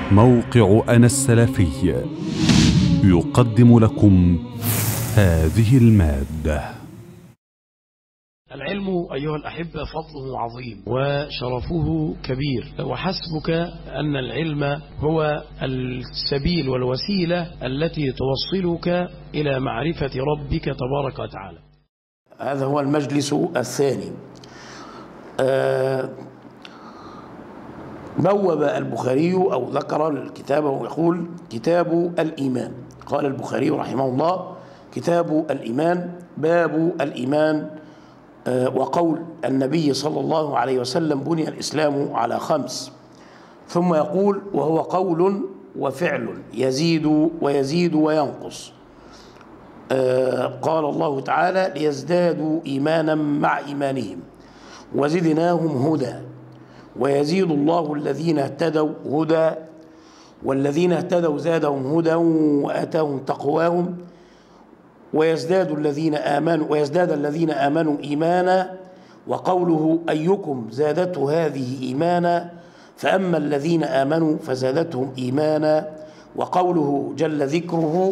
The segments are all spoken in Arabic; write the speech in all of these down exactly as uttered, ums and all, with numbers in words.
موقع أنا السلفي يقدم لكم هذه المادة. العلم أيها الأحبة فضله عظيم وشرفه كبير، وحسبك أن العلم هو السبيل والوسيلة التي توصلك إلى معرفة ربك تبارك وتعالى. هذا هو المجلس الثاني. آه بوب البخاري أو ذكر الكتاب ويقول كتاب الإيمان. قال البخاري رحمه الله: كتاب الإيمان، باب الإيمان. وقول النبي صلى الله عليه وسلم: بني الإسلام على خمس. ثم يقول: وهو قول وفعل يزيد ويزيد وينقص. قال الله تعالى: ليزدادوا إيمانا مع إيمانهم وزدناهم هدى ويزيد الله الذين اهتدوا هدى والذين اهتدوا زادهم هدى وآتاهم تقواهم ويزداد الذين آمنوا ويزداد الذين آمنوا إيمانا. وقوله: أيكم زادته هذه إيمانا، فأما الذين آمنوا فزادتهم إيمانا. وقوله جل ذكره: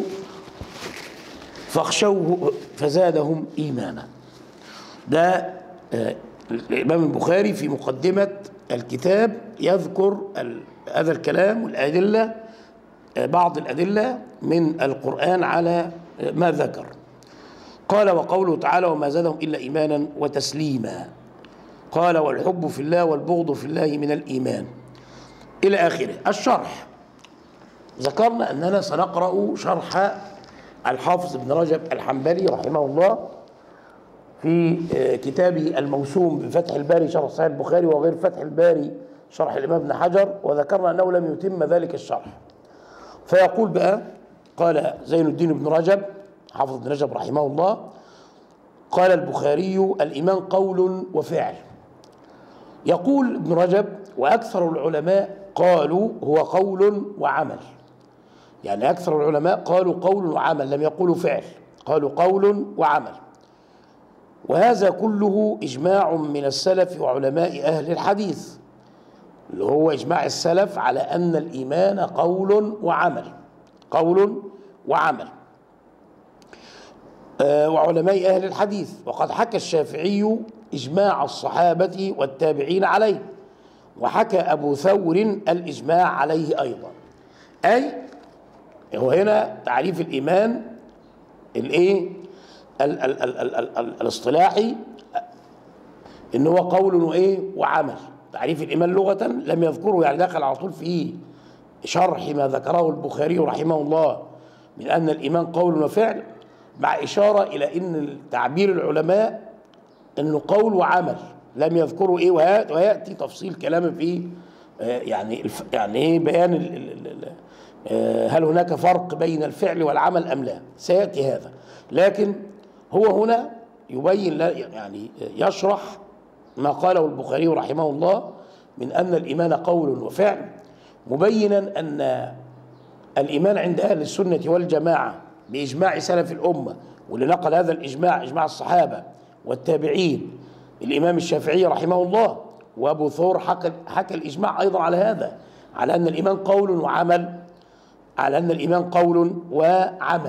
فاخشوه فزادهم إيمانا. ده الإمام البخاري في مقدمة الكتاب يذكر هذا الكلام والأدلة، بعض الأدلة من القرآن على ما ذكر. قال: وقوله تعالى: وما زادهم إلا إيمانا وتسليما. قال: والحب في الله والبغض في الله من الإيمان، إلى آخره. الشرح: ذكرنا أننا سنقرأ شرح الحافظ ابن رجب الحنبلي رحمه الله في كتابه الموسوم بفتح الباري شرح صحيح البخاري، وغير فتح الباري شرح الإمام ابن حجر، وذكرنا أنه لم يتم ذلك الشرح. فيقول بقى: قال زين الدين بن رجب حافظ ابن رجب رحمه الله: قال البخاري: الإيمان قول وفعل. يقول ابن رجب: وأكثر العلماء قالوا هو قول وعمل. يعني أكثر العلماء قالوا قول وعمل، لم يقولوا فعل، قالوا قول وعمل. وهذا كله إجماع من السلف وعلماء أهل الحديث، اللي هو إجماع السلف على أن الإيمان قول وعمل، قول وعمل. آه وعلماء أهل الحديث. وقد حكى الشافعي إجماع الصحابة والتابعين عليه، وحكى أبو ثور الإجماع عليه أيضا. أي هو هنا تعريف الإيمان الإيه ال ال ال ال ال ال الاصطلاحي، إن هو قول وإيه وعمل. تعريف الإيمان لغة لم يذكره، يعني دخل على طول في شرح ما ذكره البخاري رحمه الله من أن الإيمان قول وفعل، مع إشارة إلى أن تعبير العلماء أنه قول وعمل، لم يذكروا إيه. ويأتي تفصيل كلام فيه يعني يعني إيه بيان ال ال ال هل هناك فرق بين الفعل والعمل أم لا، سيأتي هذا. لكن هو هنا يبين يعني يشرح ما قاله البخاري رحمه الله من أن الإيمان قول وفعل، مبينا أن الإيمان عند أهل السنة والجماعة بإجماع سلف الأمة، واللي نقل هذا الإجماع إجماع الصحابة والتابعين الإمام الشافعي رحمه الله، وأبو ثور حكى حكى الإجماع أيضا على هذا، على أن الإيمان قول وعمل، على أن الإيمان قول وعمل.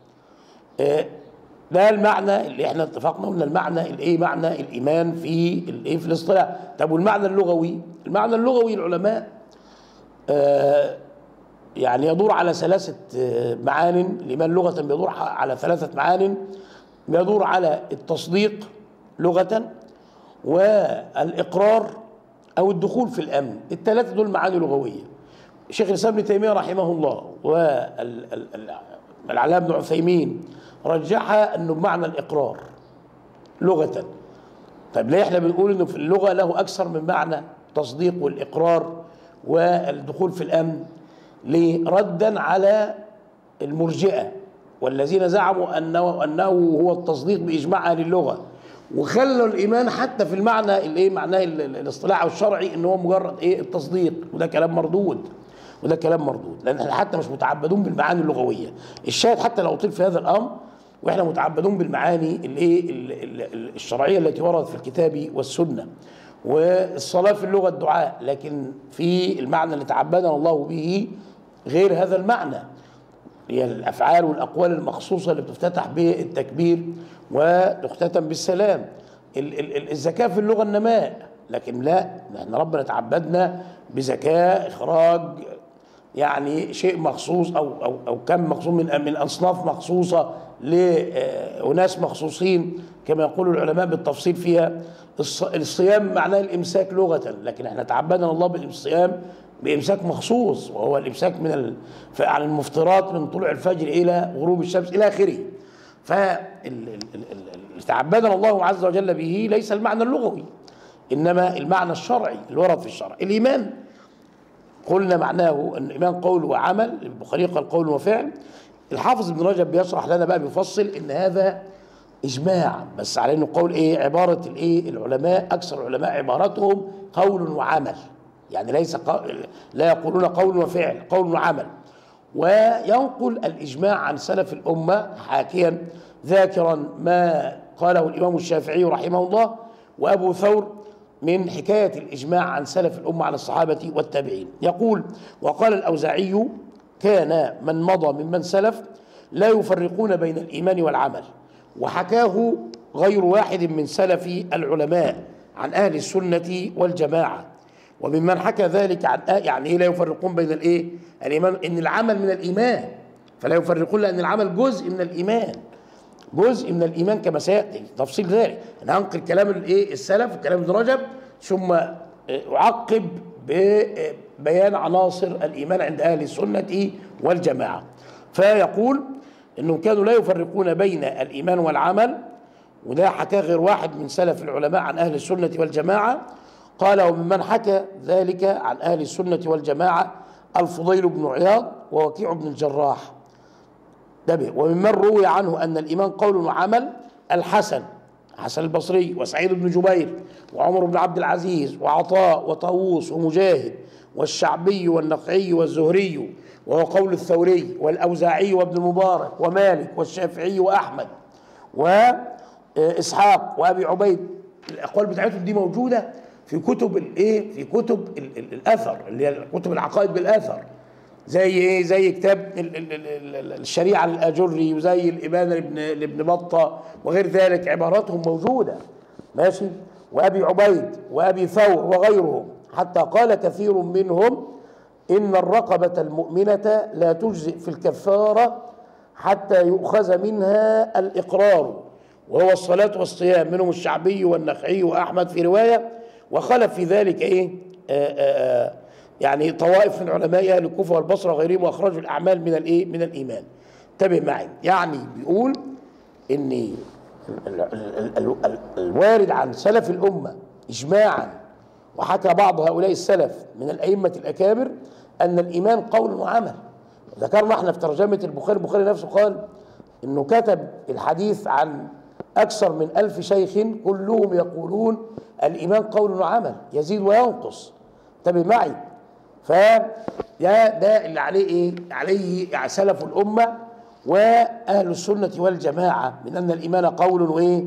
ده المعنى اللي احنا اتفقنا قلنا المعنى الايه معنى الايمان في الايه في الاصطلاح. طب والمعنى اللغوي؟ المعنى اللغوي العلماء آه يعني يدور على ثلاثه آه معان. الايمان لغه بيدور على ثلاثه معان، بيدور على التصديق لغه، والاقرار، او الدخول في الامن. الثلاثه دول معاني لغويه. شيخ الاسلام ابن تيميه رحمه الله والعلامه ابن عثيمين رجح انه بمعنى الاقرار لغه. طيب ليه احنا بنقول انه في اللغه له اكثر من معنى، تصديق والاقرار والدخول في الامن؟ ليه؟ ردا على المرجئه والذين زعموا انه انه هو التصديق باجماع اهل اللغه، وخلوا الايمان حتى في المعنى الايه معناه الاصطلاحي والشرعي ان هو مجرد ايه التصديق. وده كلام مردود، وده كلام مردود، لان احنا حتى مش متعبدون بالمعاني اللغويه. الشاهد حتى لو طيل في هذا الامر، واحنا متعبدون بالمعاني الايه الشرعيه التي وردت في الكتاب والسنه. والصلاة في اللغة الدعاء، لكن في المعنى اللي تعبدنا الله به غير هذا المعنى، هي الأفعال والأقوال المخصوصة اللي بتفتتح بالتكبير وتختتم بالسلام. الزكاة في اللغة النماء، لكن لا، احنا ربنا تعبدنا بزكاة إخراج يعني شيء مخصوص أو أو أو كم مخصوص من من أصناف مخصوصة لأناس مخصوصين كما يقول العلماء بالتفصيل فيها. الصيام معناه الإمساك لغة، لكن احنا تعبدنا الله بالصيام بإمساك مخصوص، وهو الإمساك من ال... عن المفطرات من طلوع الفجر إلى غروب الشمس إلى آخره. فاللي تعبدنا الله عز وجل به ليس المعنى اللغوي، إنما المعنى الشرعي اللي ورد في الشرع. الإيمان قلنا معناه أن الإيمان قول وعمل، البخاري قال قول وفعل. الحافظ ابن رجب بيشرح لنا بقى بيفصل إن هذا إجماع، بس على إنه قول إيه، عبارة الإيه العلماء، أكثر العلماء عبارتهم قول وعمل، يعني ليس قول، لا يقولون قول وفعل، قول وعمل. وينقل الإجماع عن سلف الأمة حاكيا ذاكرا ما قاله الإمام الشافعي رحمه الله وأبو ثور من حكاية الإجماع عن سلف الأمة عن الصحابة والتابعين. يقول: وقال الأوزاعي: كان من مضى ممن سلف لا يفرقون بين الإيمان والعمل. وحكاه غير واحد من سلف العلماء عن أهل السنة والجماعة. وممن حكى ذلك عن يعني لا يفرقون بين الايه الايمان، ان العمل من الايمان، فلا يفرقون لان العمل جزء من الايمان، جزء من الايمان كما سياتي تفصيل ذلك. انا هنقل كلام الايه السلف وكلام ابن رجب ثم اعقب ببيان عناصر الايمان عند اهل السنه والجماعه. فيقول انهم كانوا لا يفرقون بين الايمان والعمل، وده حكاه غير واحد من سلف العلماء عن اهل السنه والجماعه. قال: وممن حكى ذلك عن أهل السنة والجماعة الفضيل بن عياض ووكيع بن الجراح. وممن روي عنه أن الإيمان قول وعمل الحسن حسن البصري وسعيد بن جبير وعمر بن عبد العزيز وعطاء وطاووس ومجاهد والشعبي والنخعي والزهري، وهو قول الثوري والأوزاعي وابن المبارك ومالك والشافعي وأحمد وإسحاق وأبي عبيد. الأقوال بتاعتهم دي موجودة في كتب الايه في كتب ال ال الاثر اللي هي كتب العقائد بالاثر، زي ايه زي كتاب ال ال ال الشريعه للاجري وزي الابانه لابن لابن بطه وغير ذلك، عباراتهم موجوده ماشي، وابي عبيد وابي ثور وغيرهم، حتى قال كثير منهم ان الرقبه المؤمنه لا تجزئ في الكفاره حتى يؤخذ منها الاقرار، وهو الصلاه والصيام، منهم الشعبي والنخعي واحمد في روايه. وخلف في ذلك ايه آآ آآ يعني طوائف من علماء اهل الكوفه والبصره وغيرهم، واخرجوا الاعمال من الايه من الايمان. انتبه معي، يعني بيقول ان الوارد عن سلف الامه اجماعا، وحكى بعض هؤلاء السلف من الائمه الاكابر ان الايمان قول وعمل. ذكرنا احنا في ترجمه البخاري، البخاري نفسه قال انه كتب الحديث عن أكثر من ألف شيخ كلهم يقولون الإيمان قول وعمل يزيد وينقص. انتبه معي، فده ده اللي عليه إيه؟ عليه يعني سلف الأمة وأهل السنة والجماعة من أن الإيمان قول وإيه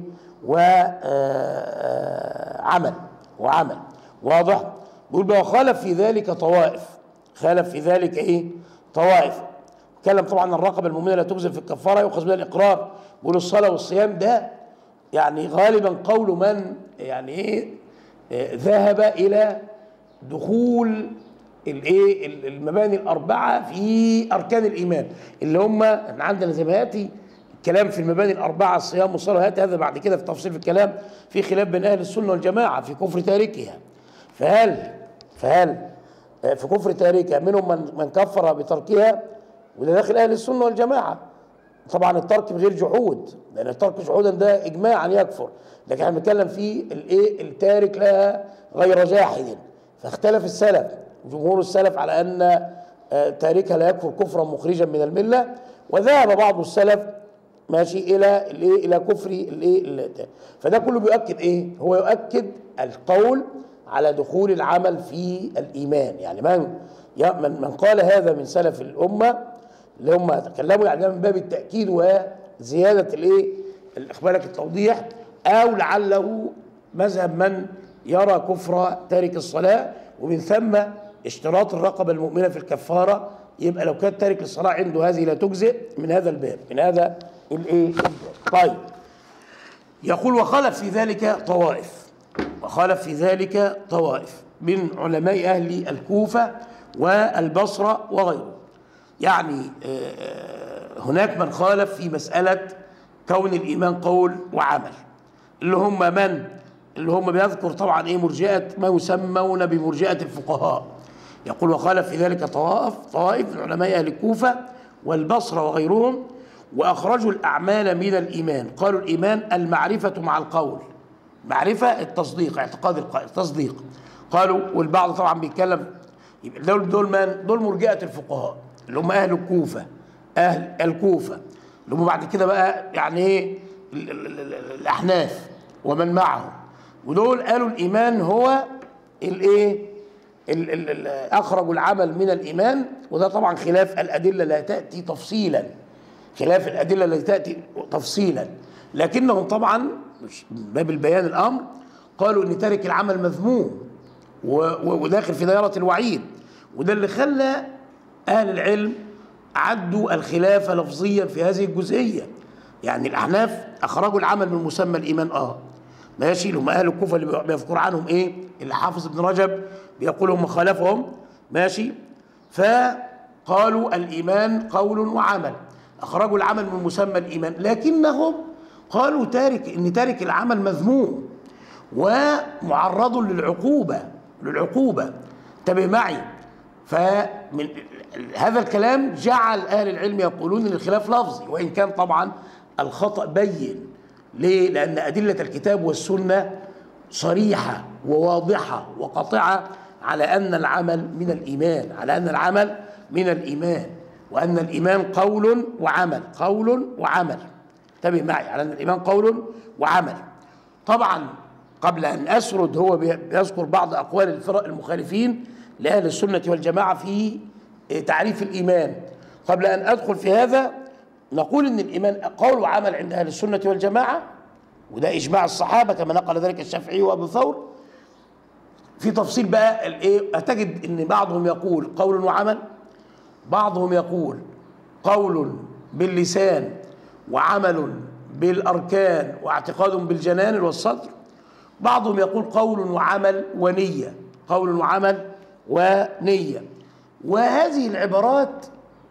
وعمل وعمل واضح. بيقول بقى: وخالف في ذلك طوائف، خالف في ذلك إيه طوائف. تكلم طبعا الرقبة المؤمنة لا تجزئ في الكفارة يؤخذ بها الإقرار. بيقول الصلاة والصيام ده يعني غالبا قول من يعني ايه ذهب الى دخول الايه المباني الاربعه في اركان الايمان، اللي هم احنا عندنا زي ما ياتي الكلام في المباني الاربعه الصيام والصلاه، هاتي هذا بعد كده في تفصيل في الكلام في خلاف بين اهل السنه والجماعه في كفر تاركها. فهل فهل في كفر تاركها منهم من من كفر بتركها، وده داخل اهل السنه والجماعه. طبعا الترك بغير جحود، لان الترك جحودا ده اجماعا يكفر، لكن احنا بنتكلم في الايه التارك لها غير جاحد. فاختلف السلف، جمهور السلف على ان تاركها لا يكفر كفرا مخرجا من المله، وذهب بعض السلف ماشي الى الايه الى كفر الايه. فده كله بيؤكد ايه؟ هو يؤكد القول على دخول العمل في الايمان. يعني من من قال هذا من سلف الامه اللي هم تكلموا يعني من باب التأكيد وزيادة الايه اخبارك التوضيح، او لعله مذهب من يرى كفر تارك الصلاة، ومن ثم اشتراط الرقبة المؤمنة في الكفارة. يبقى لو كان تارك الصلاة عنده هذه لا تجزئ من هذا الباب، من هذا الايه. طيب، يقول وخالف في ذلك طوائف، وخالف في ذلك طوائف من علماء أهل الكوفة والبصرة وغيره. يعني هناك من خالف في مسألة كون الإيمان قول وعمل، اللي هم من؟ اللي هم بيذكر طبعا ايه مرجئة ما يسمون بمرجئة الفقهاء. يقول وخالف في ذلك طوائف طوائف من علماء أهل الكوفة والبصرة وغيرهم، وأخرجوا الأعمال من الإيمان. قالوا الإيمان المعرفة مع القول، معرفة التصديق، اعتقاد التصديق. قالوا والبعض طبعا بيتكلم، دول دول من؟ دول مرجئة الفقهاء اللي هم أهل الكوفة، أهل الكوفة اللي هم بعد كده بقى يعني ايه الأحناف ومن معهم. ودول قالوا الإيمان هو الايه؟ أخرجوا العمل من الإيمان، وده طبعا خلاف الأدلة لا تأتي تفصيلا، خلاف الأدلة التي تأتي تفصيلا. لكنهم طبعا باب البيان الأمر قالوا إن تارك العمل مذموم وداخل في دائرة الوعيد، وده اللي خلى أهل العلم عدوا الخلاف لفظيا في هذه الجزئية. يعني الأحناف أخرجوا العمل من مسمى الإيمان آه ماشي، اللي هم أهل الكوفة اللي بيذكر عنهم إيه؟ اللي حافظ ابن رجب بيقول هم خالفهم ماشي، فقالوا الإيمان قول وعمل، أخرجوا العمل من مسمى الإيمان، لكنهم قالوا تارك إن تارك العمل مذموم ومعرض للعقوبة للعقوبة انتبه معي. فمن هذا الكلام جعل أهل العلم يقولون إن الخلاف لفظي، وإن كان طبعا الخطأ بين. ليه؟ لأن أدلة الكتاب والسنة صريحة وواضحة وقاطعة على أن العمل من الإيمان، على أن العمل من الإيمان، وأن الإيمان قول وعمل، قول وعمل. انتبه معي، على أن الإيمان قول وعمل. طبعا قبل أن أسرد، هو بيذكر بعض أقوال الفرق المخالفين لأهل السنة والجماعة في تعريف الإيمان. قبل أن أدخل في هذا نقول إن الإيمان قول وعمل عند أهل السنة والجماعة، وده إجماع الصحابة كما نقل ذلك الشافعي وأبو ثور. في تفصيل بقى الإيه، هتجد إن بعضهم يقول قول وعمل، بعضهم يقول قول باللسان وعمل بالأركان واعتقاد بالجنان والصدر، بعضهم يقول قول وعمل ونية، قول وعمل ونية. وهذه العبارات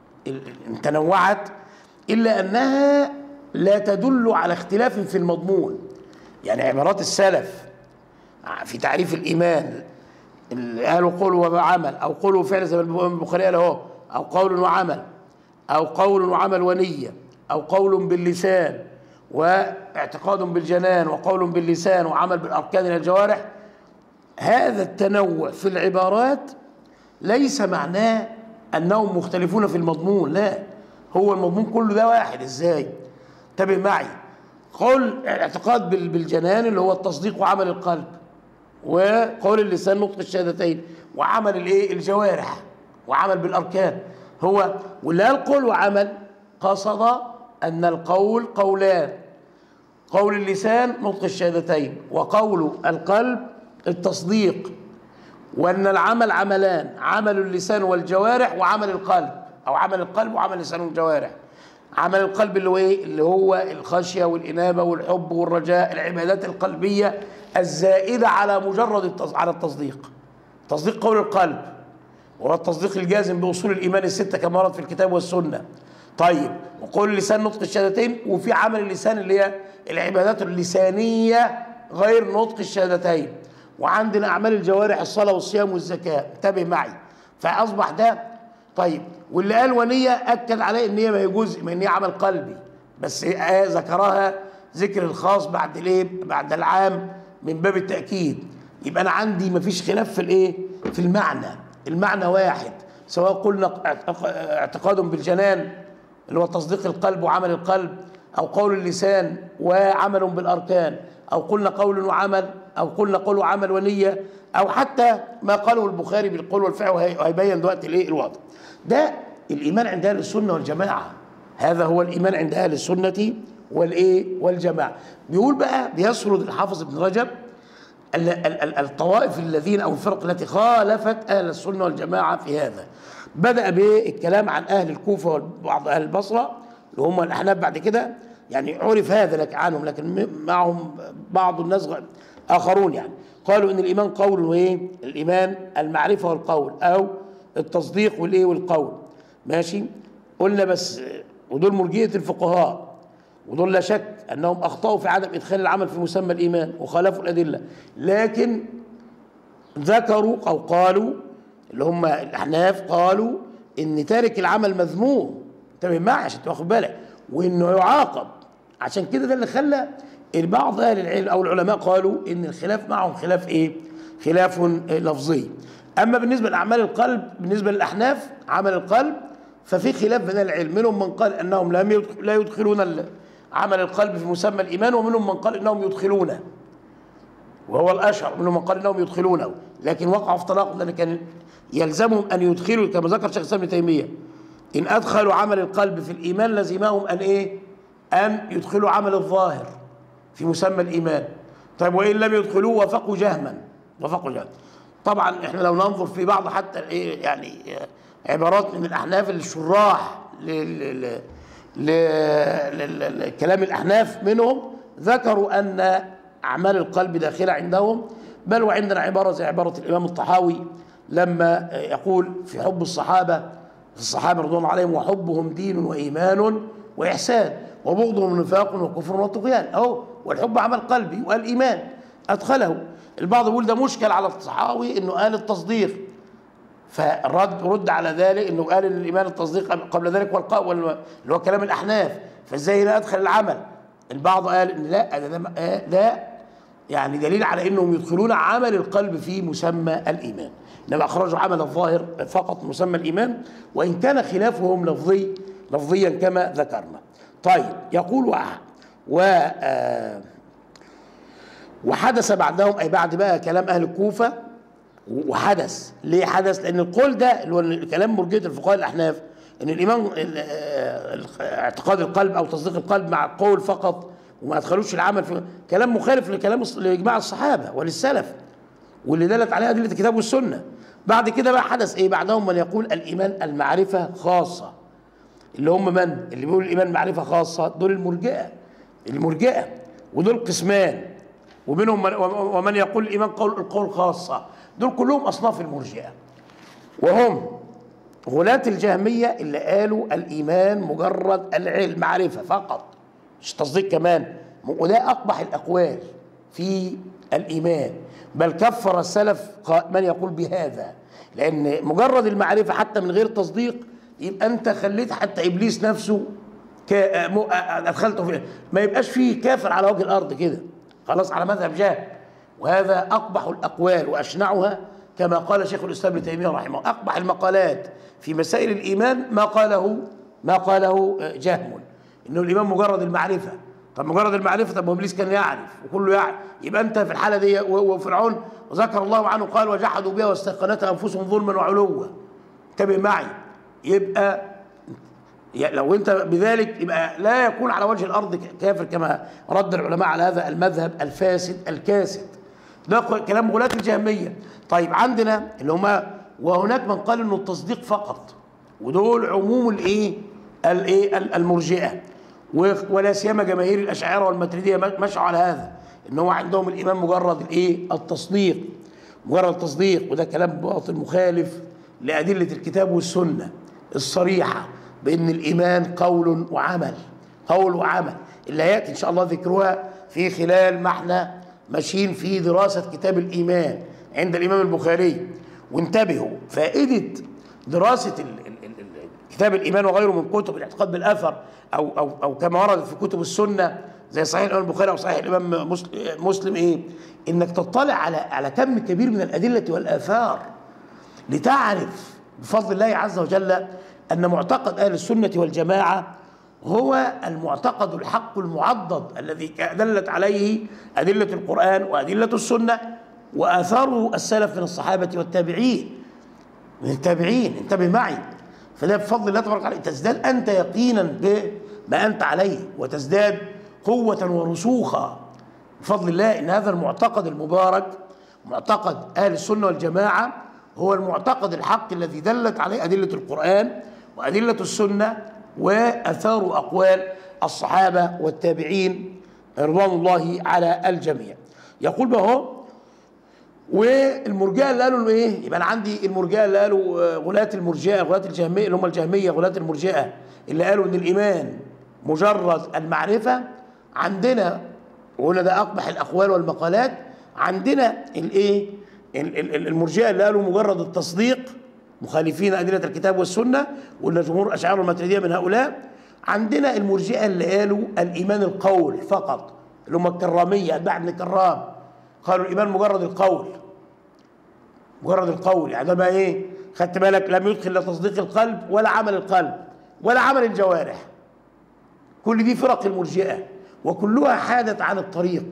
تنوعت إلا أنها لا تدل على اختلاف في المضمون. يعني عبارات السلف في تعريف الإيمان قالوا قول وعمل، أو قول وفعل زي ما البخاري قال اهو، أو قول وعمل، أو قول وعمل ونية، أو قول باللسان واعتقاد بالجنان، وقول باللسان وعمل بالأركان إلى الجوارح. هذا التنوع في العبارات ليس معناه أنهم مختلفون في المضمون، لا، هو المضمون كله ده واحد. إزاي؟ انتبه معي. قول اعتقاد بالجنان اللي هو التصديق وعمل القلب، وقول اللسان نطق الشهادتين، وعمل الايه الجوارح وعمل بالأركان. هو واللي قال قول وعمل قصد أن القول قولان، قول اللسان نطق الشهادتين، وقول القلب التصديق، وأن العمل عملان، عمل اللسان والجوارح وعمل القلب، أو عمل القلب وعمل اللسان والجوارح. عمل القلب اللي هو ايه؟ اللي هو الخشية والإنابة والحب والرجاء، العبادات القلبية الزائدة على مجرد التص... على التصديق. تصديق قول القلب وهو التصديق الجازم بأصول الإيمان الستة كما ورد في الكتاب والسنة. طيب، وقول اللسان نطق الشهادتين، وفي عمل اللسان اللي هي العبادات اللسانية غير نطق الشهادتين. وعندنا أعمال الجوارح الصلاة والصيام والزكاة. انتبه معي. فأصبح ده طيب. واللي قال ونية أكد عليه إن هي ما هي جزء من إن هي عمل قلبي، بس آه ذكرها ذكر الخاص بعد الايه؟ بعد العام من باب التأكيد. يبقى أنا عندي ما فيش خلاف في الايه؟ في المعنى، المعنى واحد، سواء قلنا اعتقاد بالجنان اللي هو تصديق القلب وعمل القلب، أو قول اللسان وعمل بالأركان، أو قلنا قول وعمل، أو قلنا قول وعمل ونية، أو حتى ما قاله البخاري بالقول والفعل، وهيبين دلوقتي الايه الوضع. ده الإيمان عند أهل السنة والجماعة، هذا هو الإيمان عند أهل السنة والإيه والجماعة. بيقول بقى بيسرد الحافظ ابن رجب الطوائف الذين أو الفرق التي خالفت أهل السنة والجماعة في هذا. بدأ بالكلام عن أهل الكوفة وبعض أهل البصرة اللي هم الأحناف بعد كده، يعني عرف هذا لك عنهم، لكن معهم بعض الناس آخرون يعني قالوا إن الإيمان قول وإيه؟ الإيمان المعرفة والقول أو التصديق والإيه والقول. ماشي؟ قلنا بس ودول مرجئة الفقهاء، ودول لا شك أنهم أخطأوا في عدم إدخال العمل في مسمى الإيمان وخالفوا الأدلة، لكن ذكروا أو قالوا اللي هم الأحناف قالوا إن تارك العمل مذموم، انتبه معي عشان تاخد بالك، وإنه يعاقب. عشان كده ده اللي خلى بعض أهل العلم أو العلماء قالوا إن الخلاف معهم خلاف إيه؟ خلاف لفظي. أما بالنسبة لأعمال القلب بالنسبة للأحناف عمل القلب ففي خلاف بين العلم، منهم من قال أنهم لا يدخلون عمل القلب في مسمى الإيمان، ومنهم من قال أنهم يدخلونه وهو الأشهر، منهم من قال أنهم يدخلونه، لكن وقعوا في طلاق لأن كان يلزمهم أن يدخلوا كما ذكر شيخ الإسلام ابن تيمية إن أدخلوا عمل القلب في الإيمان لزمهم أن إيه؟ أن يدخلوا عمل الظاهر في مسمى الإيمان. طيب وإن لم يدخلوه وفقوا جهما وفقوا جهما. طبعا احنا لو ننظر في بعض حتى ايه يعني عبارات من الأحناف الشراح لكلام الأحناف منهم ذكروا أن أعمال القلب داخلة عندهم، بل وعندنا عبارة زي عبارة الإمام الطحاوي لما يقول في حب الصحابة الصحابة رضوان الله عليهم وحبهم دين وإيمان وإحسان وبغضهم نفاق وكفر وطغيان، أهو والحب عمل قلبي والإيمان أدخله. البعض يقول ده مشكل على الطحاوي إنه قال التصديق، فرد رد على ذلك إنه قال إن الإيمان التصديق قبل ذلك والقاء اللي هو كلام الأحناف، فإزاي لا أدخل العمل؟ البعض قال إن لا ده, ده, ده يعني دليل على إنهم يدخلون عمل القلب في مسمى الإيمان، إنما أخرجوا عمل الظاهر فقط مسمى الإيمان، وإن كان خلافهم لفظي لفظيا كما ذكرنا. طيب يقول و, و آه وحدث بعدهم أي بعد بقى كلام أهل الكوفة، وحدث ليه حدث؟ لأن القول ده اللي هو كلام مرجئة الفقهاء الأحناف إن الإيمان اعتقاد القلب أو تصديق القلب مع القول فقط وما أدخلوش العمل في كلام مخالف لكلام لإجماع الصحابة وللسلف واللي دلت عليه أدلة الكتاب والسنة. بعد كده بقى حدث إيه؟ بعدهم من يقول الإيمان المعرفة خاصة، اللي هم من؟ اللي بيقول الإيمان معرفة خاصة دول المرجئة المرجئة ودول قسمان، ومنهم من ومن يقول الإيمان قول القول خاصة، دول كلهم أصناف المرجئة، وهم غلاة الجهمية اللي قالوا الإيمان مجرد العلم معرفة فقط مش تصديق كمان، وده أقبح الأقوال في الإيمان، بل كفر السلف من يقول بهذا، لأن مجرد المعرفة حتى من غير تصديق يبقى أنت خليت حتى إبليس نفسه أدخلته في ما يبقاش فيه كافر على وجه الأرض كده خلاص على مذهب جهل، وهذا أقبح الأقوال وأشنعها كما قال شيخ الإسلام ابن تيمية رحمه الله. أقبح المقالات في مسائل الإيمان ما قاله ما قاله جهم، إنه الإيمان مجرد المعرفة. طب مجرد المعرفة، طب إبليس كان يعرف وكله يعرف، يبقى أنت في الحالة دي وفرعون وذكر الله عنه قال وجحدوا بها واستيقنتها أنفسهم ظلما وعلوا. انتبه معي، يبقى لو أنت بذلك يبقى لا يكون على وجه الأرض كافر كما رد العلماء على هذا المذهب الفاسد الكاسد. ده كلام غلاة الجهمية. طيب عندنا اللي هما وهناك من قال إنه التصديق فقط، ودول عموم الإيه الإيه المرجئة، ولا سيما جماهير الأشاعرة والماتريدية مشوا على هذا، إن هو عندهم الإيمان مجرد الإيه التصديق، مجرد التصديق، وده كلام باطل مخالف لأدلة الكتاب والسنة الصريحة بأن الإيمان قول وعمل، قول وعمل، اللي هيأتي إن شاء الله ذكرها في خلال ما احنا ماشيين في دراسة كتاب الإيمان عند الإمام البخاري. وانتبهوا فائدة دراسة كتاب الإيمان وغيره من كتب الاعتقاد بالأثر أو, أو, أو كما ورد في كتب السنة زي صحيح الإمام البخاري أو صحيح الإمام مسلم، إيه؟ إنك تطلع على على كم كبير من الأدلة والآثار لتعرف بفضل الله عز وجل أن معتقد أهل السنة والجماعة هو المعتقد الحق المعضد الذي دلت عليه أدلة القرآن وأدلة السنة وآثاره السلف من الصحابة والتابعين من التابعين. انتبه معي، فده بفضل الله تبارك وتعالى تزداد أنت يقينا بما أنت عليه وتزداد قوة ورسوخا بفضل الله. إن هذا المعتقد المبارك معتقد أهل السنة والجماعة هو المعتقد الحق الذي دلت عليه أدلة القرآن وأدلة السنة وأثار وأقوال الصحابة والتابعين رضوان الله على الجميع. يقول بقى والمرجئه اللي قالوا ايه؟ يبقى انا عندي المرجئه اللي قالوا غلاة المرجئه، غلاة الجهميه اللي هم الجهميه، غلاة المرجئه اللي قالوا ان الايمان مجرد المعرفه. عندنا وهنا ده اقبح الاقوال والمقالات، عندنا الايه؟ المرجئه اللي قالوا مجرد التصديق، مخالفين ادله الكتاب والسنه، ولا جمهور الاشاعره والماتريديه من هؤلاء. عندنا المرجئه اللي قالوا الايمان القول فقط، اللي هم الكراميه اتباع ابن كرام، قالوا الايمان مجرد القول، مجرد القول. يعني ده بقى ايه؟ خدت بالك؟ لم يدخل لا تصديق القلب ولا عمل القلب ولا عمل الجوارح. كل دي فرق المرجئه، وكلها حادت عن الطريق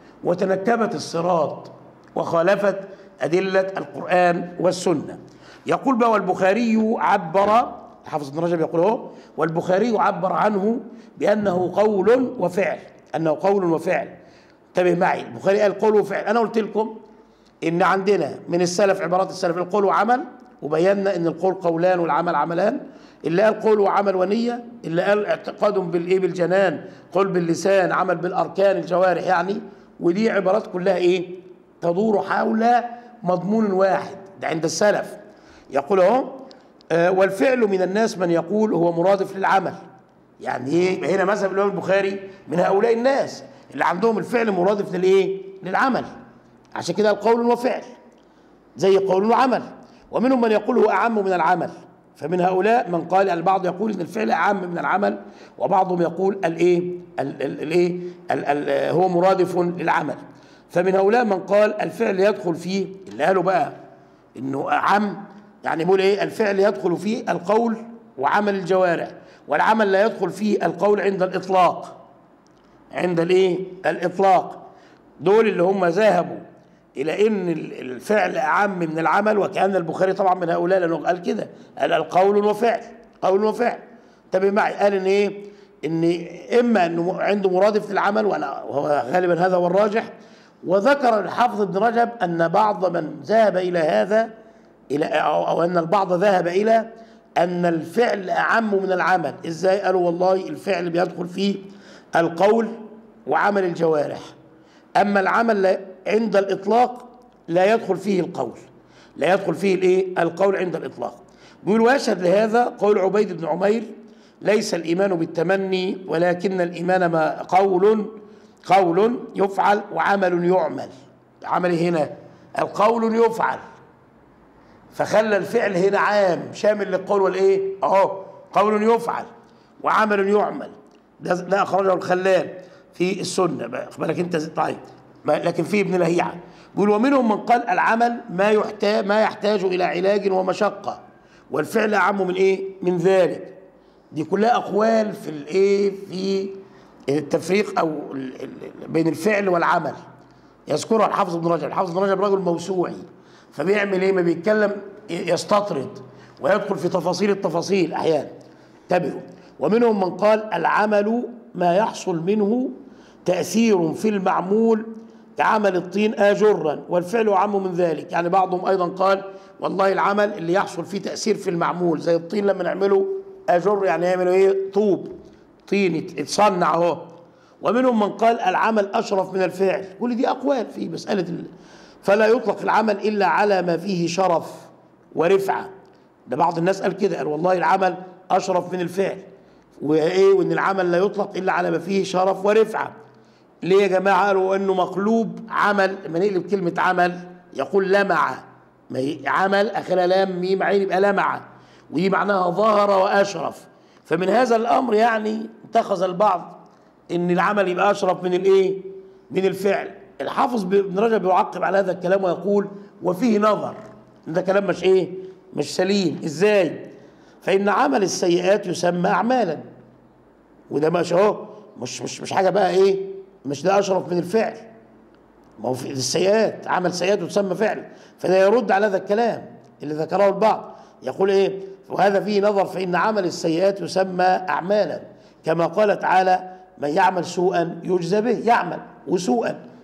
وتنكبت الصراط وخالفت ادله القران والسنه. يقول بقى والبخاري عبر، حافظ ابن رجب يقول اهو، والبخاري عبر عنه بانه قول وفعل، انه قول وفعل. انتبه معي، البخاري قال قول وفعل. انا قلت لكم ان عندنا من السلف عبارات السلف القول وعمل، وبينا ان القول قولان والعمل عملان. اللي قال قول وعمل ونيه، اللي قال اعتقاد بالايه بالجنان، قول باللسان، عمل بالاركان الجوارح يعني. ودي عبارات كلها ايه؟ تدور حول مضمون واحد، ده عند السلف. يقول اهو آه والفعل من الناس من يقول هو مرادف للعمل. يعني ايه؟ هنا مذهب الامام البخاري من هؤلاء الناس اللي عندهم الفعل مرادف للايه؟ للعمل. عشان كده القول وفعل زي قول وعمل. ومنهم من يقول هو اعم من العمل، فمن هؤلاء من قال، البعض يقول ان الفعل اعم من العمل، وبعضهم يقول الايه؟ الايه؟ هو مرادف للعمل. فمن هؤلاء من قال الفعل يدخل فيه، اللي قالوا بقى انه اعم، يعني بيقول ايه؟ الفعل يدخل فيه القول وعمل الجوارح، والعمل لا يدخل فيه القول عند الاطلاق. عند الايه؟ الاطلاق. دول اللي هم ذهبوا الى ان الفعل اعم من العمل، وكان البخاري طبعا من هؤلاء لانه قال كده، قال القول وفعل، قول وفعل. انتبه معي، قال ان ايه؟ ان اما انه عنده مرادف للعمل، وهو غالبا هذا هو الراجح. وذكر الحافظ ابن رجب ان بعض من ذهب الى هذا، الى او ان البعض ذهب الى ان الفعل اعم من العمل. ازاي؟ قالوا والله الفعل بيدخل فيه القول وعمل الجوارح، اما العمل لا عند الإطلاق لا يدخل فيه القول، لا يدخل فيه الايه؟ القول عند الإطلاق. بيقول ويشهد لهذا قول عبيد بن عمير: ليس الإيمان بالتمني ولكن الإيمان ما قول قول يفعل وعمل يعمل. عمل هنا القول يفعل، فخلى الفعل هنا عام شامل للقول والايه؟ اهو قول يفعل وعمل يعمل. ده, ده أخرجه الخلال في السنة بقى، بالك انت. طيب لكن في ابن لهيعة بيقول ومنهم من قال العمل ما يحتاج ما يحتاج الى علاج ومشقه، والفعل اعم من ايه؟ من ذلك. دي كلها اقوال في الايه؟ في التفريق او بين الفعل والعمل، يذكرها الحافظ ابن رجب. الحافظ ابن رجب رجل موسوعي، فبيعمل ايه؟ ما بيتكلم يستطرد ويدخل في تفاصيل التفاصيل احيانا. انتبهوا. ومنهم من قال العمل ما يحصل منه تأثير في المعمول كعمل الطين آجرا، والفعل أعم من ذلك. يعني بعضهم أيضا قال والله العمل اللي يحصل فيه تأثير في المعمول زي الطين لما نعمله آجر، يعني يعملوا إيه؟ طوب طين يتصنع اهو. ومنهم من قال العمل أشرف من الفعل. كل دي أقوال في مسألة ال... فلا يطلق العمل إلا على ما فيه شرف ورفعة. ده بعض الناس قال كده، قال والله العمل أشرف من الفعل، وإيه؟ وإن العمل لا يطلق إلا على ما فيه شرف ورفعة. ليه يا جماعة؟ قالوا انه مقلوب عمل. لما نقلب كلمة عمل يقول لمع، عمل اخرها لام ميم عين يبقى لمع، ودي معناها ظهر واشرف. فمن هذا الامر يعني اتخذ البعض ان العمل يبقى اشرف من الايه؟ من الفعل. الحافظ ابن رجب يعقب على هذا الكلام ويقول وفيه نظر، ده كلام مش ايه؟ مش سليم. ازاي؟ فان عمل السيئات يسمى اعمالا، وده مش اهو مش مش مش حاجه بقى ايه؟ مش ده أشرف من الفعل. ما هو في السيئات عمل سيئات وتسمى فعل، فده يرد على هذا الكلام اللي ذكره البعض. يقول إيه؟ وهذا فيه نظر، فإن عمل السيئات يسمى أعمالا، كما قال تعالى من يعمل سوءا يجزى به. يعمل وسوءا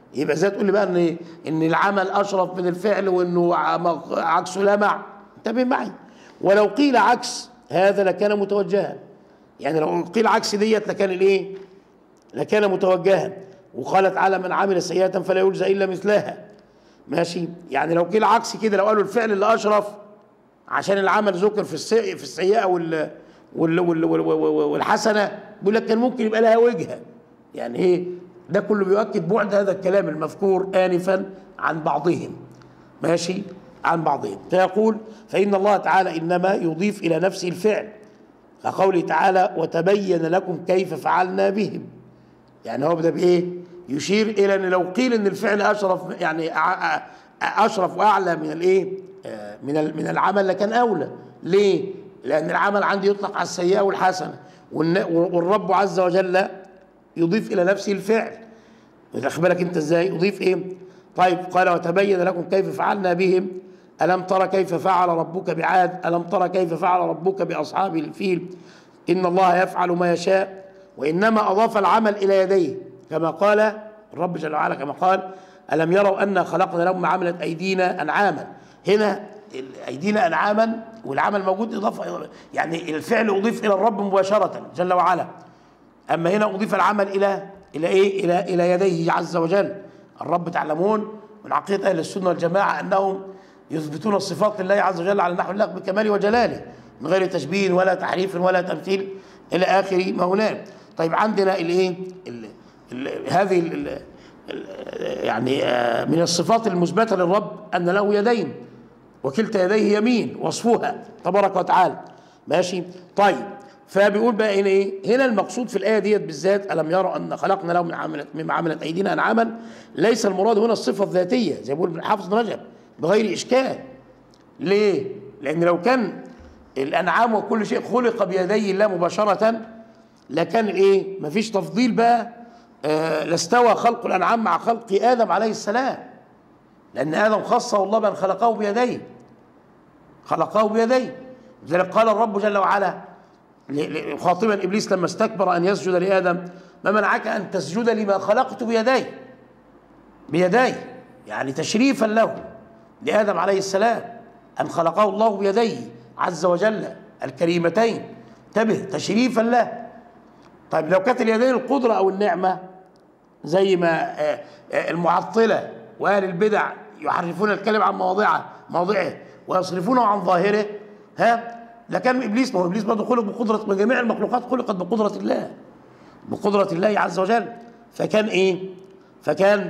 يبقى ازاي تقول لي بقى ان ان العمل اشرف من الفعل وانه عكسه لا مع؟ انتبه معي. ولو قيل عكس هذا لكان متوجها، يعني لو قيل عكس ديت لكان الايه؟ لكان متوجها. وقال تعالى من عمل سيئة فلا يجزى الا مثلها. ماشي؟ يعني لو قيل عكس كده، لو قالوا الفعل اللي اشرف عشان العمل ذكر في السيئة في السيئة وال وال وال والحسنة، بيقول لك كان ممكن يبقى لها وجهة. يعني ايه؟ ده كله بيؤكد بعد هذا الكلام المذكور آنفا عن بعضهم. ماشي؟ عن بعضهم. فيقول فإن الله تعالى إنما يضيف إلى نفسه الفعل، كقوله تعالى وتبين لكم كيف فعلنا بهم. يعني هو بدأ بإيه؟ يشير إلى أن لو قيل أن الفعل أشرف، يعني أشرف وأعلى من الإيه؟ من من العمل لكان أولى. ليه؟ لأن العمل عندي يطلق على السيئة والحسنة، والرب عز وجل يضيف إلى نفسه الفعل. واخد بالك أنت إزاي؟ يضيف إيه؟ طيب قال وتبين لكم كيف فعلنا بهم ألم ترى كيف فعل ربك بعاد ألم ترى كيف فعل ربك بأصحاب الفيل إن الله يفعل ما يشاء. وإنما أضاف العمل إلى يديه كما قال الرب جل وعلا، كما قال ألم يروا أنا خلقنا لهم ما عملت أيدينا أنعاما. هنا أيدينا أنعاما والعمل موجود إضافة، يعني الفعل أضيف إلى الرب مباشرة جل وعلا. أما هنا أضيف العمل إلى إلى إيه؟ إلى إلى يديه عز وجل. الرب تعلمون من عقيدة أهل السنة والجماعة أنهم يثبتون الصفات لله عز وجل على نحو اللائق بكماله وجلاله من غير تشبيه ولا تحريف ولا تمثيل إلى آخر ما هناك. طيب عندنا الإيه؟ هذه ال ال يعني من الصفات المثبتة للرب أن له يدين وكلتا يديه يمين وصفها تبارك وتعالى. ماشي؟ طيب فبيقول بقى هنا ايه؟ هنا المقصود في الايه ديت بالذات الم يروا ان خلقنا لهم من عملت مما عملت ايدينا انعاما، ليس المراد هنا الصفه الذاتيه زي ما بيقول ابن حافظ بن رجب بغير اشكال. ليه؟ لان لو كان الانعام وكل شيء خلق بيدي الله مباشره لكان ايه؟ مفيش تفضيل بقى، آه لاستوى خلق الانعام مع خلق ادم عليه السلام، لان ادم خصه الله بان خلقه بيديه، خلقه بيديه. لذلك قال الرب جل وعلا خاطبا ابليس لما استكبر ان يسجد لادم ما منعك ان تسجد لما خلقت بيدي. بيدي يعني تشريفا له لادم عليه السلام ان خلقه الله بيديه عز وجل الكريمتين. انتبه، تشريفا له. طيب لو كانت اليدين القدره او النعمه زي ما المعطله واهل البدع يحرفون الكلم عن مواضعه مواضعه ويصرفونه عن ظاهره، ها لكان ابليس، ما هو ابليس برضه خلق بقدره، من جميع المخلوقات خلقت بقدره الله، بقدره الله عز وجل. فكان ايه؟ فكان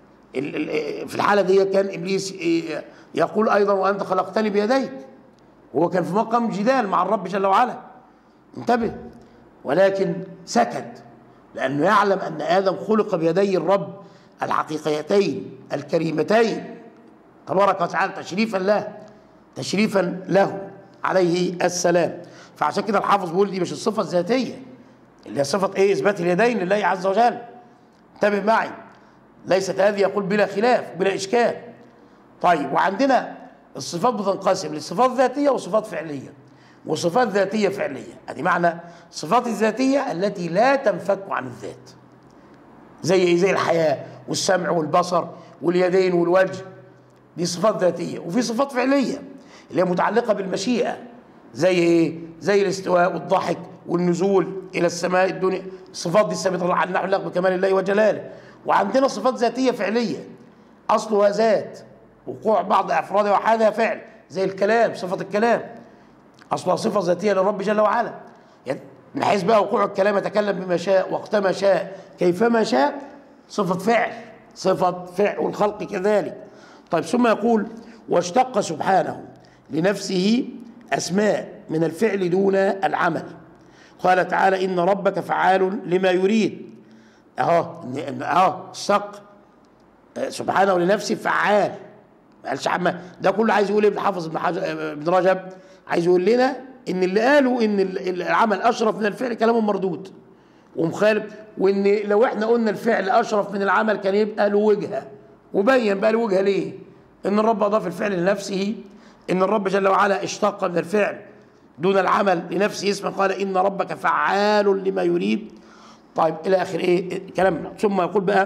في الحاله دي كان ابليس يقول ايضا وانت خلقتني بيديك، وهو كان في مقام جدال مع الرب جل وعلا. انتبه، ولكن سكت لانه يعلم ان ادم خلق بيدي الرب الحقيقيتين الكريمتين تبارك وتعالى تشريفا له، تشريفا له عليه السلام. فعشان كده الحافظ بيقول دي مش الصفه الذاتيه اللي هي صفه ايه؟ اثبات اليدين لله عز وجل. انتبه معي، ليست هذه يقول بلا خلاف بلا اشكال. طيب وعندنا الصفات بتنقسم لصفات ذاتيه وصفات فعليه، وصفات ذاتيه فعليه. ادي معنى الصفات الذاتيه التي لا تنفك عن الذات، زي ايه؟ زي الحياه والسمع والبصر واليدين والوجه، دي صفات ذاتيه. وفي صفات فعليه اللي هي متعلقه بالمشيئه، زي ايه؟ زي الاستواء والضحك والنزول الى السماء الدنيا. الصفات دي ثابته على نحو اللائق بكمال الله وجلاله. وعندنا صفات ذاتيه فعليه اصلها ذات، وقوع بعض افرادها وحالها فعل، زي الكلام، صفه الكلام اصلها صفه ذاتيه للرب جل وعلا، يعني من حيث بقى وقوع الكلام يتكلم بما شاء وقتما شاء كيفما شاء، صفه فعل، صفه فعل، والخلق كذلك. طيب ثم يقول واشتق سبحانه لنفسه أسماء من الفعل دون العمل. قال تعالى إن ربك فعال لما يريد. أهو أهو اشتق سبحانه لنفسه فعال، ما قالش عما. ده كله عايز يقول ابن حافظ ابن رجب، عايز يقول لنا إن اللي قالوا إن العمل أشرف من الفعل كلامهم مردود ومخالف، وإن لو إحنا قلنا الفعل أشرف من العمل كان يبقى له وجهة. وبين بقى له وجهة ليه؟ إن الرب أضاف الفعل لنفسه، إن الرب جل وعلا اشتق من الفعل دون العمل لنفسه اسما، قال إن ربك فعال لما يريد. طيب إلى آخر إيه كلامنا. ثم يقول بقى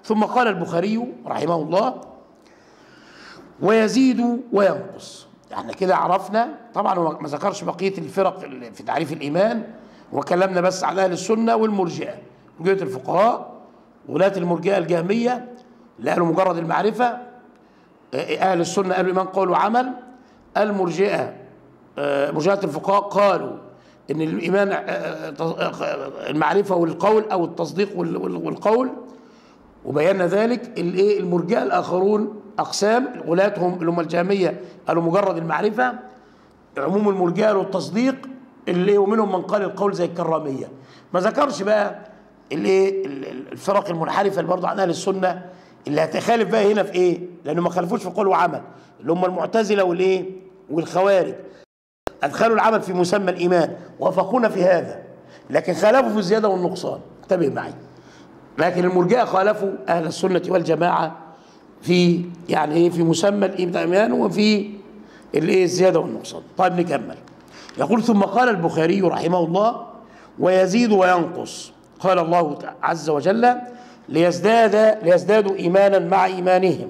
ثم قال البخاري رحمه الله: ويزيد وينقص. احنا كده عرفنا، طبعا هو ما ذكرش بقيه الفرق في تعريف الايمان، وكلمنا بس على اهل السنه والمرجئه. مرجئه الفقهاء، ولاة المرجئه الجهميه اللي قالوا مجرد المعرفه، اهل السنه قالوا ايمان قول وعمل، المرجئه مرجئه الفقهاء قالوا ان الايمان المعرفه والقول او التصديق والقول، وبينا ذلك. الايه المرجئه الاخرون اقسام، غلاتهم اللي هم الجهميه قالوا مجرد المعرفه، عموم المرجئه قالوا التصديق، اللي ومنهم من قال القول زي الكراميه. ما ذكرش بقى الايه الفرق المنحرفه اللي برضه عن اهل السنه اللي هتخالف بقى هنا في ايه؟ لانه ما خالفوش في قول وعمل، اللي هم المعتزله والايه والخوارج، ادخلوا العمل في مسمى الايمان، وافقونا في هذا، لكن خالفوا في الزياده والنقصان. انتبه معي. لكن المرجئه خالفوا اهل السنه والجماعه في يعني ايه في مسمى الايمان وفي الايه الزياده والنقصان. طيب نكمل. يقول: ثم قال البخاري رحمه الله: ويزيد وينقص. قال الله عز وجل: ليزداد ليزدادوا ايمانا مع ايمانهم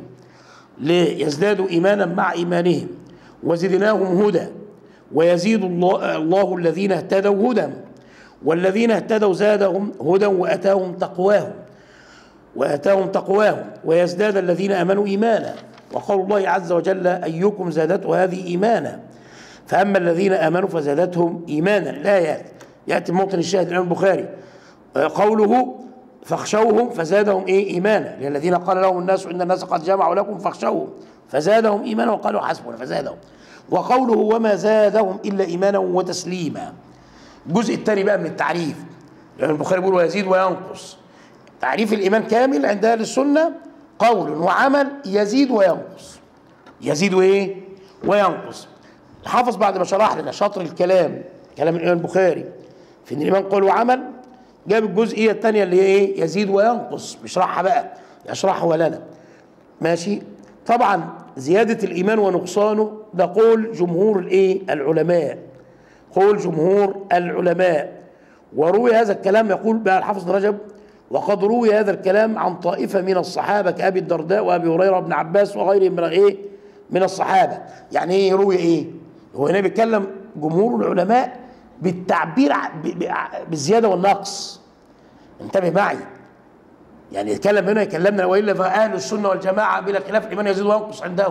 ليزدادوا ايمانا مع ايمانهم وزدناهم هدى ويزيد الله, الله الذين اهتدوا هدى والذين اهتدوا زادهم هدى واتاهم تقواهم واتاهم تقواهم ويزداد الذين امنوا ايمانا. وقول الله عز وجل: ايكم زادته هذه ايمانا، فاما الذين امنوا فزادتهم ايمانا. الايات ياتي موطن الشاهد الامام البخاري قوله: فاخشوهم فزادهم ايه ايمانا، للذين قال لهم الناس ان الناس قد جمعوا لكم فاخشوهم فزادهم ايمانا وقالوا حسبنا فزادهم. وقوله: وما زادهم الا ايمانا وتسليما. الجزء الثاني بقى من التعريف، لان البخاري بيقول: ويزيد وينقص. تعريف الايمان كامل عند اهل السنه: قول وعمل يزيد وينقص. يزيد وايه وينقص. حافظ بعد ما شرح لنا شطر الكلام، كلام الامام البخاري في ان الايمان قول وعمل، جاب الجزئيه الثانيه اللي هي ايه يزيد وينقص، بيشرحها بقى يشرحها لنا. ماشي. طبعا زياده الايمان ونقصانه ده قول جمهور الايه العلماء، قول جمهور العلماء. وروي هذا الكلام، يقول بقى الحافظ بن رجب: وقد روي هذا الكلام عن طائفه من الصحابه كابي الدرداء وابي هريره وابن عباس وغيرهم من ايه من الصحابه. يعني ايه يروي ايه؟ هو هنا بيتكلم جمهور العلماء بالتعبير بالزياده والنقص. انتبه معي. يعني يتكلم هنا يكلمنا، والا فاهل السنه والجماعه بلا خلاف الايمان يزيد وينقص عندهم.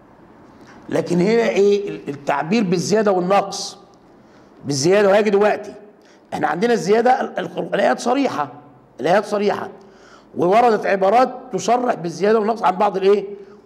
لكن هنا ايه التعبير بالزياده والنقص، بالزياده. وهاجي دلوقتي احنا عندنا الزياده، الايات صريحه، الايات صريحه، ووردت عبارات تصرح بالزياده والنقص عن بعض الايه،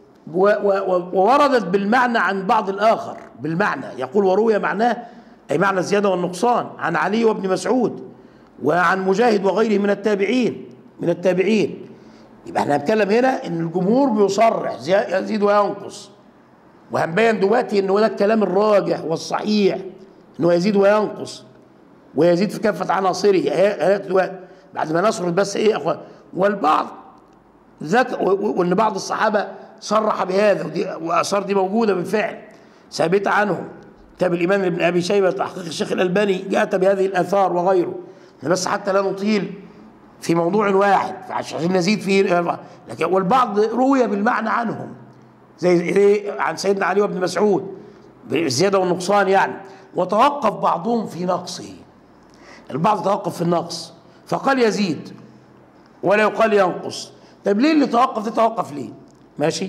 ووردت بالمعنى عن بعض الاخر بالمعنى. يقول: وروي معناه اي معنى الزياده والنقصان عن علي وابن مسعود وعن مجاهد وغيره من التابعين من التابعين. يبقى احنا هنتكلم هنا ان الجمهور بيصرح يزيد وينقص، وهنبين دلوقتي ان هو ده الكلام الراجح والصحيح، انه يزيد وينقص ويزيد في كافه عناصره. دلوقتي بعد ما نصرد بس ايه يا اخوان. والبعض ذكر وان بعض الصحابه صرح بهذا، ودي واثار دي موجوده بالفعل ثابته عنهم. كتاب الايمان لابن ابي شيبه تحقيق الشيخ الالباني جاءت بهذه الاثار وغيره. بس حتى لا نطيل في موضوع واحد عشان نزيد فيه. لكن والبعض روي بالمعنى عنهم، زي عن سيدنا علي وابن مسعود بالزياده والنقصان يعني. وتوقف بعضهم في نقصه، البعض توقف في النقص فقال يزيد ولا يقال ينقص. طيب ليه اللي توقف ده توقف ليه؟ ماشي.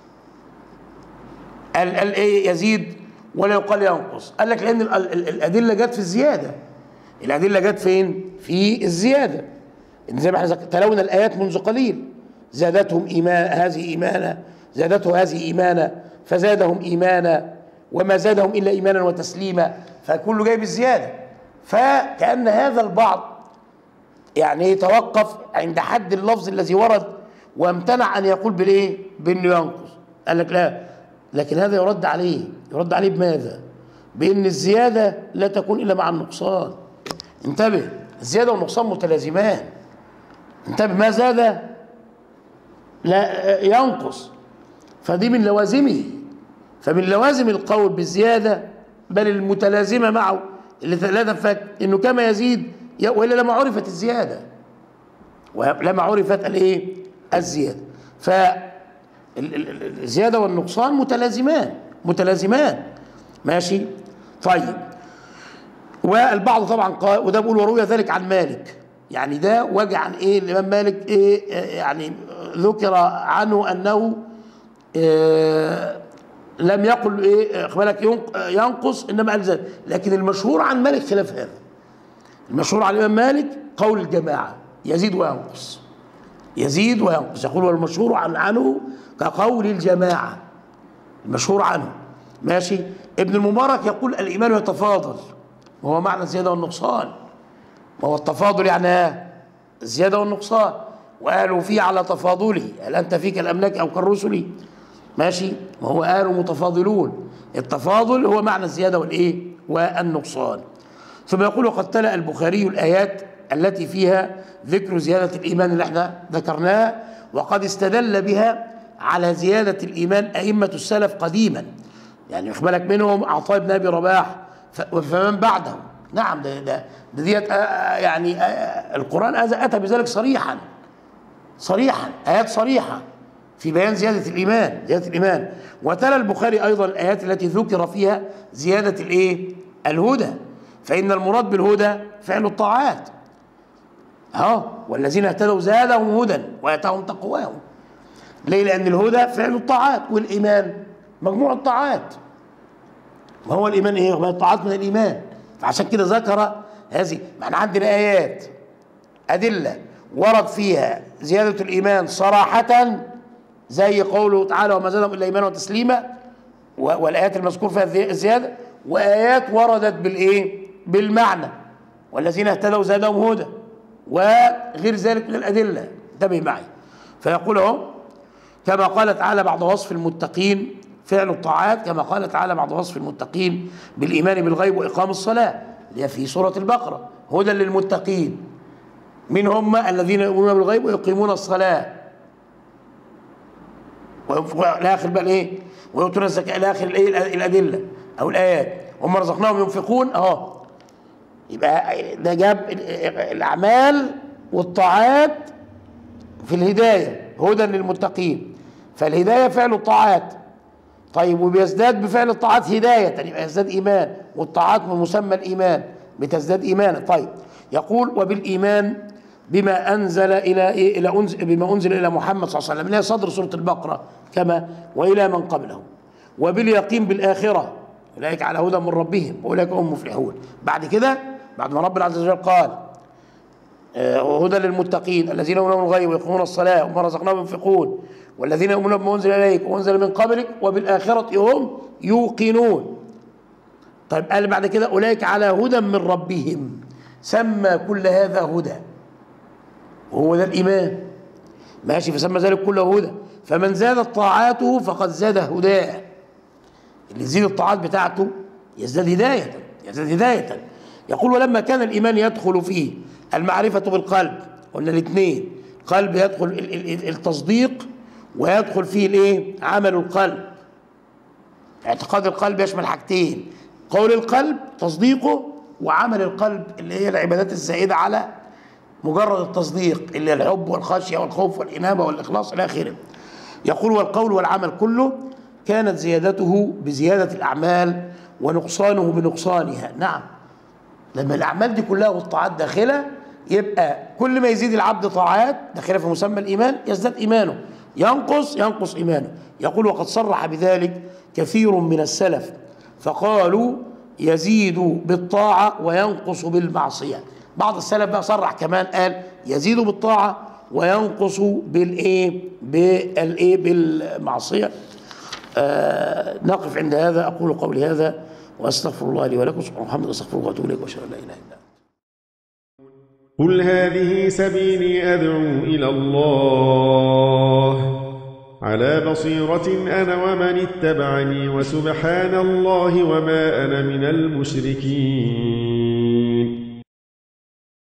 قال قال ايه يزيد ولا يقال ينقص؟ قال لك لان الادله جت في الزياده. الادله جت فين؟ في الزياده. زي ما احنا تلونا الايات منذ قليل: زادتهم ايمان هذه ايمانا، زادته هذه ايمانا فزادهم ايمانا وما زادهم الا ايمانا وتسليما. فكله جاي بالزياده. فكأن هذا البعض يعني توقف عند حد اللفظ الذي ورد وامتنع ان يقول بالايه؟ بانه ينقص. قال لك لا، لكن هذا يرد عليه. يرد عليه بماذا؟ بان الزياده لا تكون الا مع النقصان. انتبه، الزياده والنقصان متلازمان. انتبه، ما زاد لا ينقص، فدي من لوازمه. فمن لوازم القول بالزياده بل المتلازمه معه اللي لا تنفك انه كما يزيد، والا لما عرفت الزياده ولما عرفت الايه الزيادة. فالزيادة والنقصان متلازمان متلازمان ماشي. طيب، والبعض طبعا قال، وده بيقول وروي ذلك عن مالك، يعني ده وجه عن ايه الامام مالك، ايه يعني ذكر عنه انه إيه لم يقل ايه بالك ينقص، انما قال ذلك. لكن المشهور عن مالك خلاف هذا. المشهور عن الامام مالك قول الجماعه يزيد وينقص، يزيد وينقص. يقول والمشهور عن عنه كقول الجماعه، المشهور عنه ماشي. ابن المبارك يقول الايمان يتفاضل، وهو معنى الزياده والنقصان. وهو التفاضل يعني الزياده والنقصان، وقالوا فيه على تفاضله، هل انت فيك الاملاك او كالرسل ماشي. وهو قالوا متفاضلون، التفاضل هو معنى الزياده والايه والنقصان. ثم يقول وقد تلا البخاري الايات التي فيها ذكر زياده الايمان اللي احنا ذكرناها، وقد استدل بها على زياده الايمان ائمه السلف قديما، يعني خد بالك منهم عطاء بن ابي رباح فمن بعده. نعم، ده ده, ده ديت يعني القرآن أتى بذلك صريحا صريحا آيات صريحة في بيان زيادة الإيمان زيادة الإيمان. وتلا البخاري أيضا الآيات التي ذكر فيها زيادة الإيه؟ الهدى، فإن المراد بالهدى فعل الطاعات. ها والذين اهتدوا زادهم هدى وآتاهم تقواهم. ليه؟ لأن الهدى فعل الطاعات، والإيمان مجموع الطاعات. ما هو الإيمان إيه؟ ما الطاعات من الإيمان. فعشان كده ذكر هذه. معنى عندنا آيات أدلة ورد فيها زيادة الإيمان صراحة، زي قوله تعالى وما زادهم إلا إيمانا وتسليما، والآيات المذكور فيها الزيادة، وآيات وردت بالإيه؟ بالمعنى والذين اهتدوا زادهم هدى، وغير ذلك من الأدلة. انتبه معي. فيقول اهو كما قال تعالى بعد وصف المتقين فعل الطاعات، كما قال تعالى بعد وصف المتقين بالإيمان بالغيب وإقام الصلاة، اللي هي في سورة البقرة، هدى للمتقين. من هم؟ الذين يؤمنون بالغيب ويقيمون الصلاة إلى آخر بقى الإيه؟ ويؤتون الزكاة إلى آخر الإيه؟ الأدلة أو الآيات. هم رزقناهم ينفقون أهو. يبقى ده جاب الأعمال والطاعات في الهداية، هدى للمتقين. فالهداية فعل الطاعات. طيب، وبيزداد بفعل الطاعات هداية، يبقى يزداد إيمان، والطاعات من مسمى الإيمان بتزداد إيمانا. طيب، يقول وبالإيمان بما أنزل إلى إيه؟ إلى أنزل بما أنزل إلى محمد صلى الله عليه وسلم، اللي هي صدر سورة البقرة، كما وإلى من قبله. وباليقين بالآخرة، أولئك على هدى من ربهم وأولئك هم المفلحون. بعد كده، بعد ما ربنا عز وجل قال هدى للمتقين الذين يؤمنون بالغيب ويقيمون الصلاة وما رزقناهم ينفقون والذين يؤمنون بما أنزل إليك وأنزل من قبلك وبالآخرة هم يوقنون. طيب، قال بعد كده أولئك على هدى من ربهم، سمى كل هذا هدى، وهو ده الإيمان ماشي. فسمى ذلك كله هدى. فمن زادت طاعاته فقد زاد هداه. اللي يزيد الطاعات بتاعته يزداد هداية يزداد هداية. يقول ولما كان الإيمان يدخل فيه المعرفة بالقلب، قلنا الاثنين، قلب يدخل التصديق ويدخل فيه الايه؟ عمل القلب. اعتقاد القلب يشمل حاجتين، قول القلب تصديقه، وعمل القلب اللي هي العبادات الزائدة على مجرد التصديق، اللي هي الحب والخشية والخوف والإنابة والإخلاص إلى آخره. يقول والقول والعمل كله كانت زيادته بزيادة الأعمال ونقصانه بنقصانها. نعم، لما الأعمال دي كلها والطاعات داخلة، يبقى كل ما يزيد العبد طاعات داخلة في مسمى الإيمان يزداد إيمانه، ينقص ينقص إيمانه. يقول وقد صرح بذلك كثير من السلف فقالوا يزيد بالطاعة وينقص بالمعصية. بعض السلف بقى صرح كمان قال يزيد بالطاعة وينقص بالإيه؟ بالإيه؟ بالمعصية. آه نقف عند هذا. أقول قولي هذا وأستغفر الله لي ولكم. سبحان محمد أستغفر الله وأتوب إليك وأشهد أن لا إله إلا أنت. قل هذه سبيلي أدعو إلى الله على بصيرة أنا ومن اتبعني وسبحان الله وما أنا من المشركين.